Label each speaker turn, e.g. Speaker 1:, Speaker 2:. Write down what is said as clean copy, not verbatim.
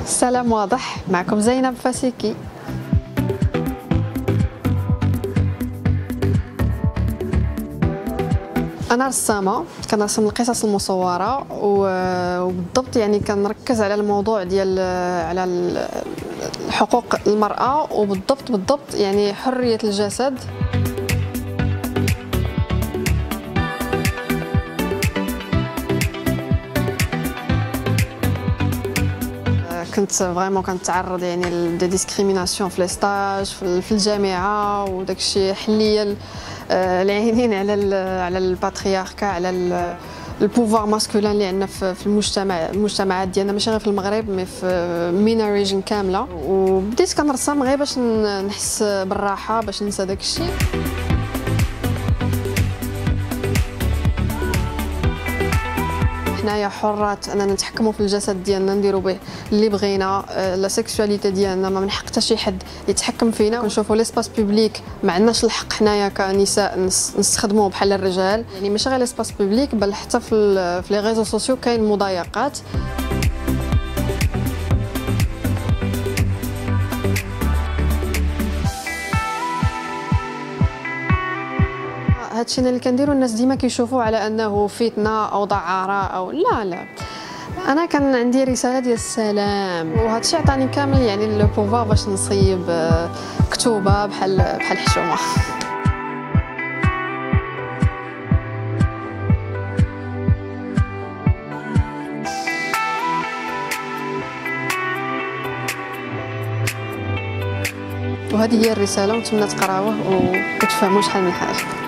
Speaker 1: السلام واضح. معكم زينب فاسيكي. أنا رسامة كنرسم القصص المصورة وبالضبط يعني كنركز على الموضوع ديال على حقوق المرأة وبالضبط يعني حرية الجسد. كنت فريمون كنتعرض يعني لدي ديسكريميناسيون في لي ستاج في الجامعه وداك الشيء حليه العينين على الباترياركا، على البوفوار ماسكولين اللي عندنا في المجتمعات ديالنا، ماشي غير في المغرب مي في مينا ريجن كامله. وبديت كنرسم غير باش نحس بالراحه، باش ننسى داك الشيء. حنايا حرات اننا نتحكموا في الجسد ديالنا، نديروا به اللي بغينا. لا سيكسواليتي ديالنا ما من حق حتى شي حد يتحكم فينا. كنشوفوا ليسباس بوبليك ما عندناش الحق حنايا كنساء نستخدموه بحال الرجال، يعني ماشي غير ليسباس بوبليك بل حتى في لي ريزو سوسيو كاين مضايقات. هادشي اللي كنديرو الناس ديما كيشوفوا على انه فتنه او دعاره او لا. انا كان عندي رساله ديال السلام، وهادشي عطاني كامل يعني لو بوفوار باش نصيب كتوبه بحال حشومه. وهذه هي الرساله، ونتمنى تقراوه وتفهموا شحال من حاجه.